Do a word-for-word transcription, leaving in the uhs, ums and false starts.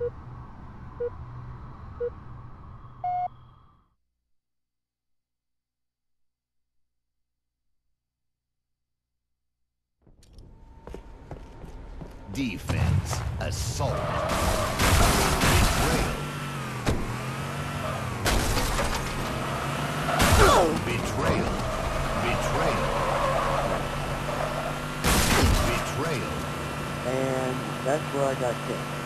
Defense, assault, betrayal, betrayal, betrayal, betrayal. And that's where I got kicked.